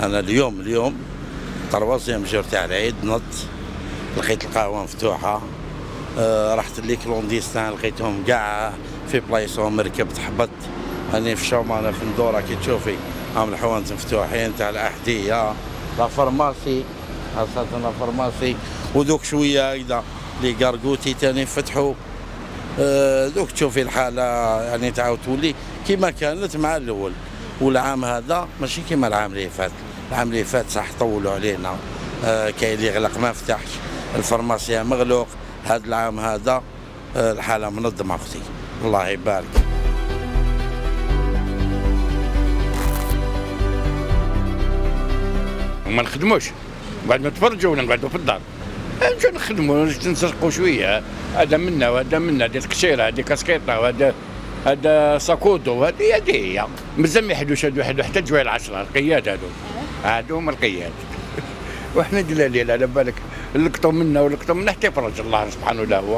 انا اليوم طروازيام جور تاع العيد لقيت القهوه مفتوحه. رحت لي كلونديستان لقيتهم كاع في بلايصهم، ركبت هبطت راني في شومانه في ندوره كي تشوفي هم الحوانت مفتوحين تاع الاحذيه، لا فارماسي خاصة لا فارماسي، وذوك شويه هكذا لي كارغوتي تاني فتحوا. دوك تشوفي الحاله يعني تعاود تولي كيما كانت مع الاول. والعام هذا ماشي كيما العام اللي فات، العام اللي فات صح طولوا علينا، كاين اللي يغلق ما فتحش، الفارماسيا مغلوق. هذا العام هذا الحاله منظمه اختي الله يبارك. ما نخدموش، نقعدوا نتفرجوا ولا نقعدوا في الدار، نمشيو نخدموا نسرقوا شويه، هذا منا وهذا منا، هذه الكشيره هذه كاسكيطه وهذا هذا ساكودو، هذه هي مازال ما يحدوش هادو حتى جوي العشره القياد هادو هما القياد. وحنا دلالين على بالك لقطوا منا ولقطوا منا حتى يفرج الله سبحانه له هو.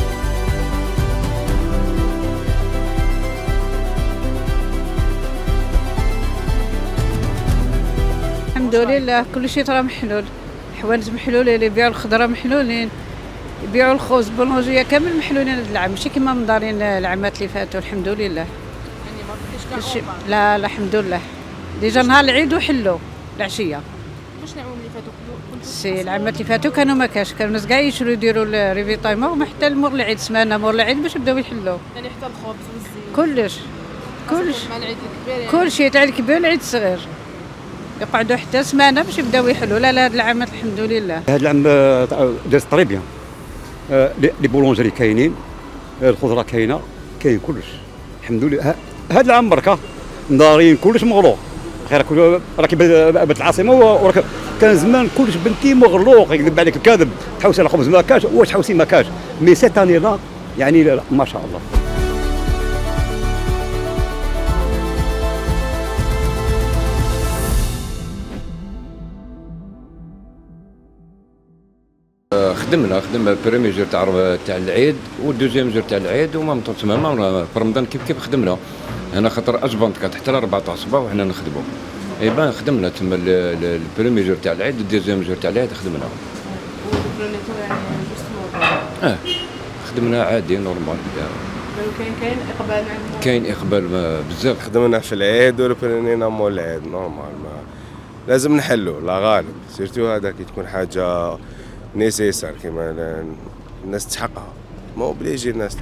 الحمد لله كل شيء ترى محلول، الحوانت محلولين، اللي يبيعوا الخضره محلولين، يبيعوا الخبز بولونجيه كامل محلولين هذا العام، ماشي كيما مدارين العامات اللي فاتوا. الحمد لله يعني ما بقيتش كهوه. لا الحمد لله ديجا نهار العيد وحلوا العشيه. واش العوام اللي فاتوا سي العامات اللي فاتوا كانوا ما كاش، كانوا الناس كاع يشرو يديروا الريفيطايمون وما حتى مور العيد سمانه مور العيد باش بداو يحلوا، يعني حتى الخبز والزيت كلش مع العيد الكبير يعني. كل شيء تاع الكبير العيد الصغير يقعدوا حتى سمانه باش يبداو يحلوا. لا هاد العامات الحمد لله. هاد العام دازت طري بيان، لي بولونجري كاينين، الخضره كاينه، كاين كلش الحمد لله. هاد العام بركه مدارين كلش مغلوق، خير راكي بات العاصمه وراك كان زمان كلش بنتي مغلوق، يكذب عليك الكاذب، تحوسي على الخبز ما كاش، واش تحوسي ما كاش، مي سيت اني لا يعني لا ما شاء الله. خدمنا البريمي جور تاع العيد والدوزيام جور تاع العيد، وما تمام في رمضان كيف خدمنا. انا خاطر اجبنت كانت حتى ل 4 تاع الصباح وحنا نخدموا، ايبان خدمنا تما البريمي جور تاع العيد والدوزيام جور تاع العيد خدمنا. خدمنا عادي نورمال. كاين اقبال كاين اقبال بزاف. خدمنا في العيد وربرنينا مول العيد نورمال، ما لازم نحلوا لا غالب، سيرتو هذا كي تكون حاجه نيسيسار كيما الناس تحقها، ما هو بلي يجي الناس.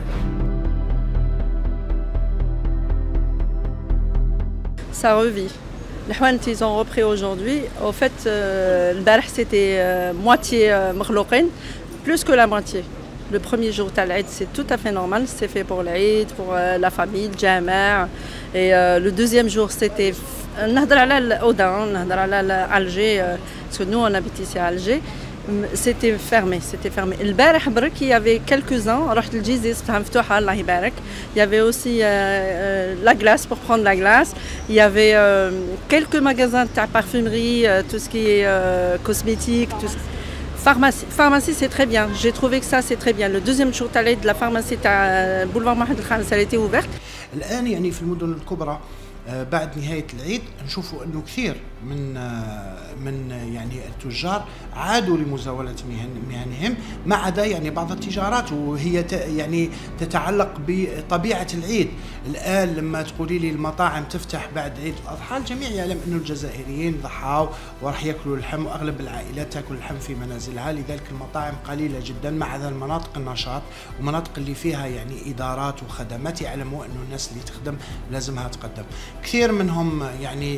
Ça revit. Les Houantes ils ont repris aujourd'hui. Au fait, le barh c'était moitié مغلوقين, plus que la moitié. Le premier jour تاع العيد c'est tout à fait normal, c'est fait pour l'Aïd, pour la famille, le jama'. Et le deuxième jour c'était نهضر على الأودان, نهضر على Alger, parce que nous on habite ici à Alger. C'était fermé. البارح برك il y avait quelques-uns, رحت للجيزي صفتها مفتوحة الله يبارك. Il y avait aussi la glace pour prendre la glace. Il y avait quelques magasins de parfumerie, tout ce qui est cosmétique, tout ce... Pharmacie c'est très bien. J'ai trouvé que ça c'est très bien. Le deuxième jour تاع العيد la pharmacie تاع boulevard محمد الخامس elle était ouverte. الآن يعني في المدن الكبرى بعد نهاية العيد نشوفوا أنه كثير من يعني التجار عادوا لمزاولة مهنهم، ما عدا يعني بعض التجارات وهي يعني تتعلق بطبيعة العيد. الآن لما تقولي لي المطاعم تفتح بعد عيد الأضحى، الجميع يعلم أنه الجزائريين ضحاوا وراح يأكلوا اللحم، وأغلب العائلات تأكل اللحم في منازلها، لذلك المطاعم قليلة جدا، ما عدا المناطق النشاط ومناطق اللي فيها يعني إدارات وخدمات يعلموا أنه الناس اللي تخدم لازمها تقدم. كثير منهم يعني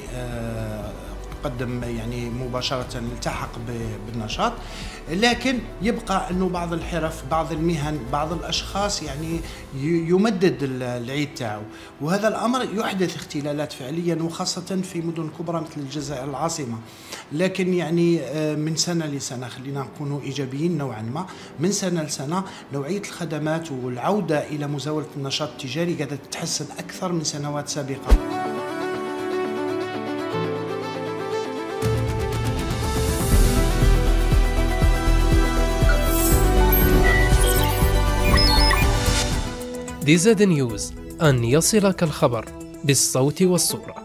قدم يعني مباشرة التحق بالنشاط، لكن يبقى أنه بعض الحرف، بعض المهن، بعض الأشخاص يعني يمدد العيد تاعو، وهذا الأمر يحدث اختلالات فعليا وخاصة في مدن كبرى مثل الجزائر العاصمة. لكن يعني من سنة لسنة خلينا نكونوا إيجابيين نوعا ما، من سنة لسنة نوعية الخدمات والعودة إلى مزاولة النشاط التجاري قاعدة تتحسن أكثر من سنوات سابقة. DZ News، أن يصلك الخبر بالصوت والصورة.